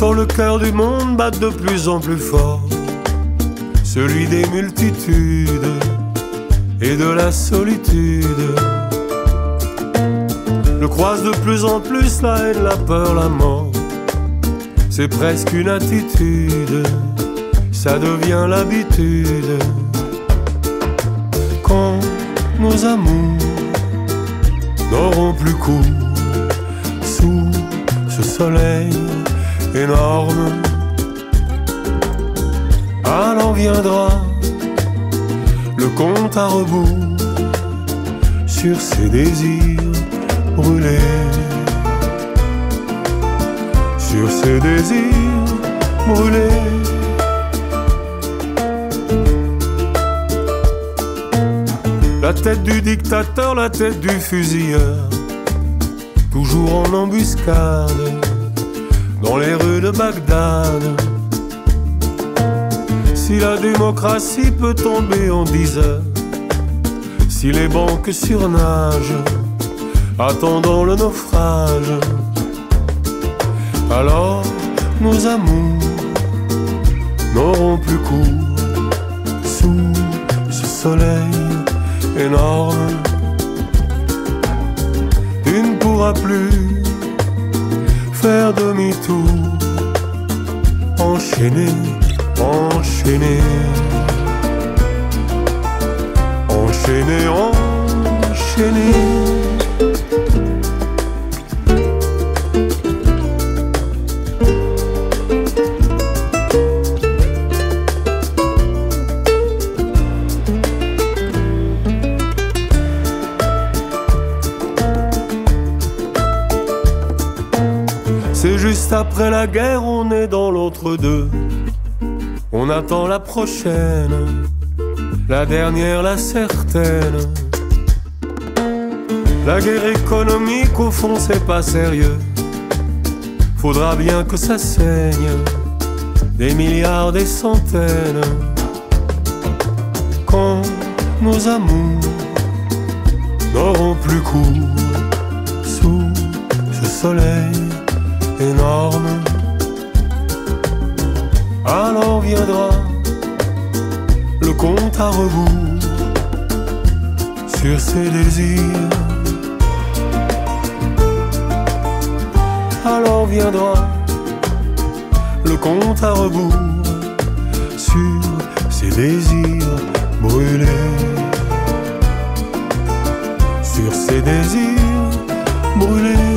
J'entends le cœur du monde battre de plus en plus fort, celui des multitudes et de la solitude. Je croise de plus en plus la haine, la peur, la mort. C'est presque une attitude, ça devient l'habitude. Quand nos amours n'auront plus cours sous ce soleil énorme, alors viendra le compte à rebours sur ces désirs brûlés, sur ces désirs brûlés. La tête du dictateur, la tête du fusilleur, toujours en embuscade dans les rues de Bagdad. Si la démocratie peut tomber en 10 heures, si les banques surnagent, attendant le naufrage, alors nos amours n'auront plus cours sous ce soleil énorme. Tu ne pourras plus faire demi-tour, enchaîner, enchaîner, enchaîner, enchaîner. C'est juste après la guerre, on est dans l'entre-deux. On attend la prochaine, la dernière, la certaine. La guerre économique, au fond, c'est pas sérieux. Faudra bien que ça saigne, des milliards, des centaines. Quand nos amours n'auront plus cours sous ce soleil énorme, alors viendra le compte à rebours sur ces désirs. Alors viendra le compte à rebours sur ces désirs brûlés, sur ces désirs brûlés.